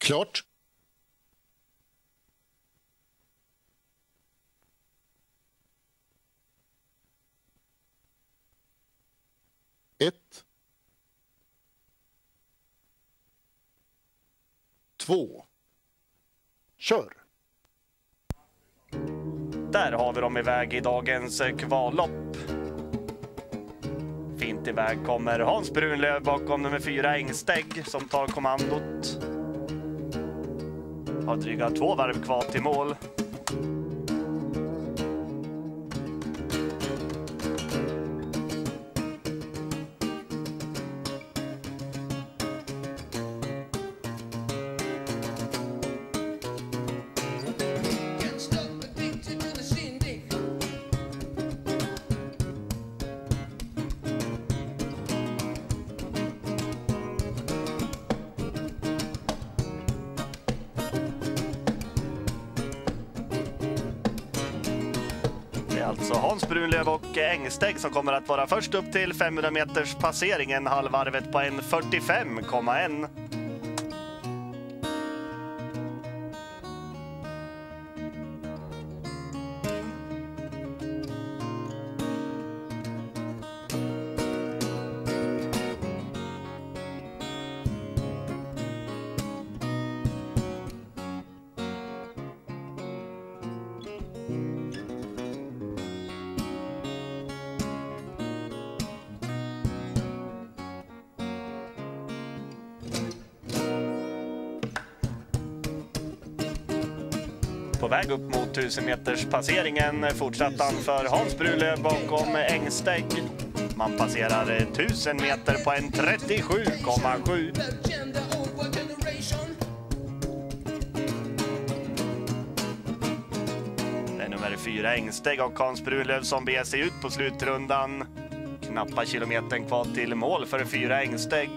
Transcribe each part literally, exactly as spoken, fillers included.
Klart. Ett. Två. Kör. Där har vi dem iväg i dagens kvallopp. Fint iväg kommer Hans Brunlöv bakom nummer fyra Ängsteg som tar kommandot. Har dryga två varv kvar till mål. Alltså Hans Brunlöv och Ängsteg som kommer att vara först upp till femhundra meters passeringen, halvvarvet på en fyrtiofem komma ett. På väg upp mot tusen meters passeringen fortsatte han för Hans Brunlöv bakom Ängsteg. Man passerar tusen meter på en trettiosju komma sju. Det är nummer fyra Ängsteg och Hans Brunlöv som beger sig ut på slutrundan. Knappa kilometern kvar till mål för fyra Ängsteg.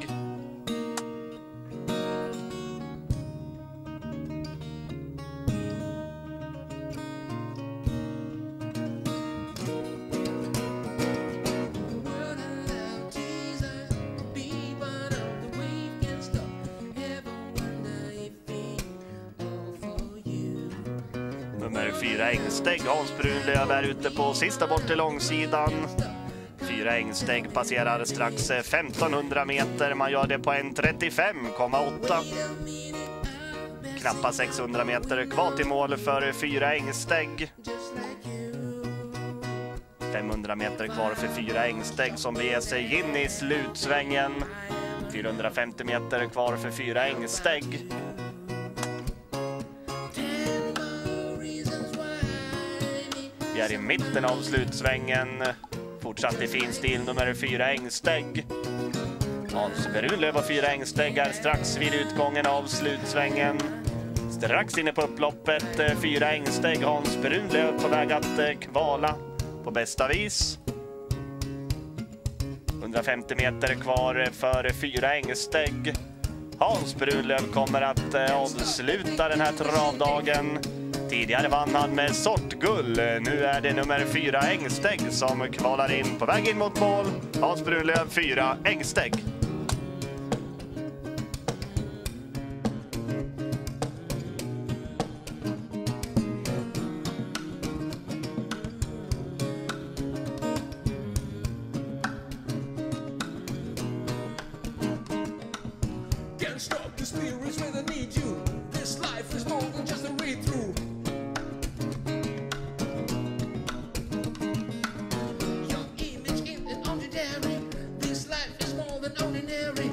Nummer fyra Ängsteg, Hans Brunlöv är ute på sista bort till långsidan. Fyra Ängsteg passerar strax femtonhundra meter, man gör det på en trettiofem komma åtta. Knappa sexhundra meter kvar till mål för fyra Ängsteg. femhundra meter kvar för fyra Ängsteg som beger sig in i slutsvängen. fyrahundrafemtio meter kvar för fyra Ängsteg. Vi är i mitten av slutsvängen. Fortsatt i fin stil nummer fyra Ängsteg. Hans Brunlöv och fyra Ängsteg är strax vid utgången av slutsvängen. Strax inne på upploppet fyra Ängsteg, Hans Brunlöv på väg att kvala på bästa vis. hundrafemtio meter kvar för fyra Ängsteg. Hans Brunlöv kommer att avsluta den här travdagen. Tidigare vann han med sortgull. Nu är det nummer fyra Ängsteg som kvalar in på väg in mot mål. Hans Brunlöv fyra Ängsteg. Can't stop the spirits when they need you. This life is more than just a read through. Your image isn't ordinary. This life is more than ordinary.